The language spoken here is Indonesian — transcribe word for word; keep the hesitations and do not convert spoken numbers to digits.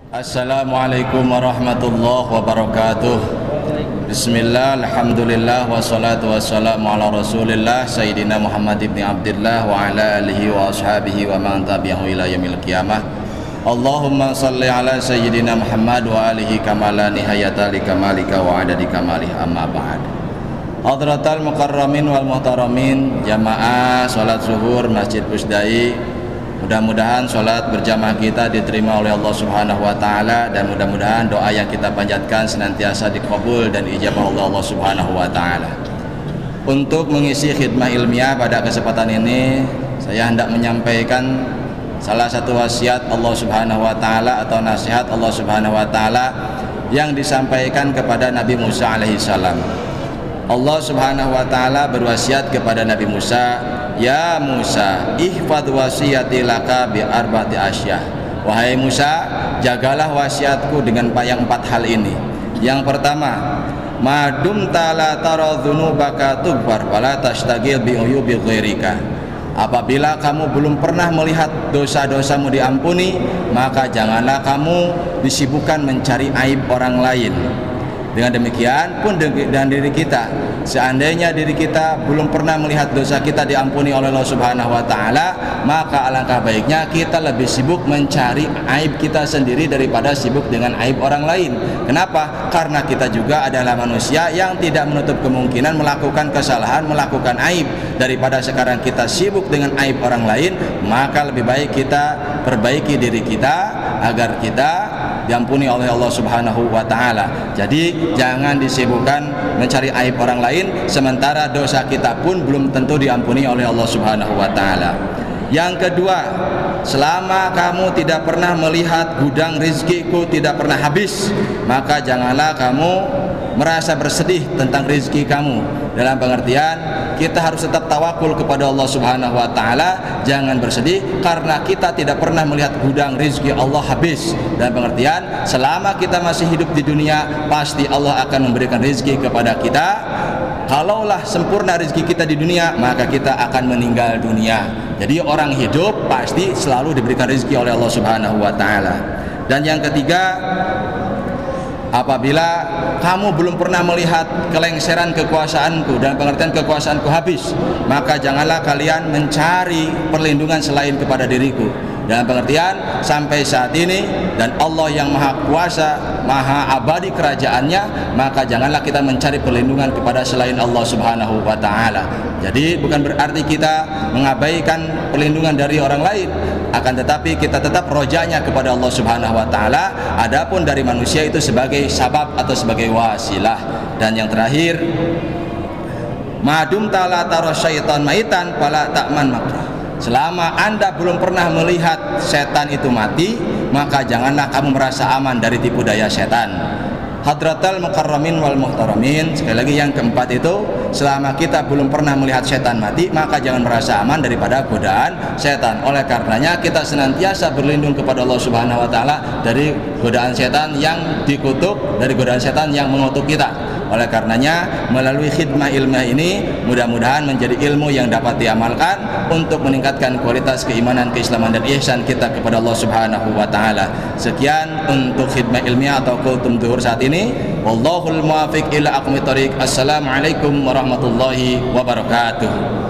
Assalamualaikum warahmatullahi wabarakatuh. Bismillah, alhamdulillah, wassalatu wassalamu ala rasulillah Sayyidina Muhammad ibn Abdillah wa ala alihi wa ashabihi wa man tabi'ahu ila yaumil qiyamah. Allahumma salli ala Sayyidina Muhammad wa alihi kamala nihayata li kamalika wa adadi kamalih, amma ba'd. Hadratal mukarramin wal muhtaramin, jamaah salat zuhur Masjid Pusdai, mudah-mudahan sholat berjamaah kita diterima oleh Allah Subhanahu wa Ta'ala, dan mudah-mudahan doa yang kita panjatkan senantiasa dikabul dan ijabah oleh Allah Subhanahu wa Ta'ala. Untuk mengisi khidmah ilmiah pada kesempatan ini, saya hendak menyampaikan salah satu wasiat Allah Subhanahu wa Ta'ala atau nasihat Allah Subhanahu wa Ta'ala yang disampaikan kepada Nabi Musa alaihissalam. Allah Subhanahu wa Ta'ala berwasiat kepada Nabi Musa, "Ya Musa, ihfad wasiyati laka bi arba'ati asya." Wahai Musa, jagalah wasiatku dengan yang empat hal ini. Yang pertama, madum ta'ala tara dzunubaka tughfar wala tashtagil bi uyubi ghairika. Apabila kamu belum pernah melihat dosa-dosamu diampuni, maka janganlah kamu disibukkan mencari aib orang lain. Dengan demikian pun dengan diri kita, seandainya diri kita belum pernah melihat dosa kita diampuni oleh Allah Subhanahu wa Ta'ala, maka alangkah baiknya kita lebih sibuk mencari aib kita sendiri daripada sibuk dengan aib orang lain. Kenapa? Karena kita juga adalah manusia yang tidak menutup kemungkinan melakukan kesalahan, melakukan aib. Daripada sekarang kita sibuk dengan aib orang lain, maka lebih baik kita perbaiki diri kita agar kita diampuni oleh Allah Subhanahu wa Ta'ala. Jadi jangan disibukkan mencari aib orang lain, sementara dosa kita pun belum tentu diampuni oleh Allah Subhanahu wa Ta'ala. Yang kedua, selama kamu tidak pernah melihat gudang rizkiku tidak pernah habis, maka janganlah kamu merasa bersedih tentang rezeki kamu. Dalam pengertian, kita harus tetap tawakul kepada Allah Subhanahu wa Ta'ala. Jangan bersedih karena kita tidak pernah melihat gudang rezeki Allah habis. Dalam pengertian, selama kita masih hidup di dunia, pasti Allah akan memberikan rezeki kepada kita. Kalaulah sempurna rezeki kita di dunia, maka kita akan meninggal dunia. Jadi orang hidup pasti selalu diberikan rezeki oleh Allah Subhanahu wa Ta'ala. Dan yang ketiga, apabila kamu belum pernah melihat kelengseran kekuasaanku dan pengertian kekuasaanku habis, maka janganlah kalian mencari perlindungan selain kepada diriku. Dalam pengertian, sampai saat ini dan Allah yang maha kuasa, maha abadi kerajaannya, maka janganlah kita mencari perlindungan kepada selain Allah Subhanahu wa Ta'ala. Jadi bukan berarti kita mengabaikan perlindungan dari orang lain, akan tetapi kita tetap rojanya kepada Allah Subhanahu wa Ta'ala. Adapun dari manusia itu sebagai sabab atau sebagai wasilah. Dan yang terakhir, madum ta'ala taro syaitan maitan fala ta'man makrah. Selama Anda belum pernah melihat setan itu mati, maka janganlah kamu merasa aman dari tipu daya setan. Hadratal mukarramin wal muhtaramin, sekali lagi yang keempat itu, selama kita belum pernah melihat setan mati, maka jangan merasa aman daripada godaan setan. Oleh karenanya kita senantiasa berlindung kepada Allah Subhanahu wa Ta'ala dari godaan setan yang dikutuk, dari godaan setan yang mengutuk kita. Oleh karenanya melalui khidmah ilmiah ini mudah-mudahan menjadi ilmu yang dapat diamalkan untuk meningkatkan kualitas keimanan, keislaman dan ihsan kita kepada Allah Subhanahu wa Ta'ala. Sekian untuk khidmah ilmiah atau kultum zuhur saat ini. Wallahul muwafiq ila aqwamit thoriq. Assalamualaikum warahmatullahi wabarakatuh.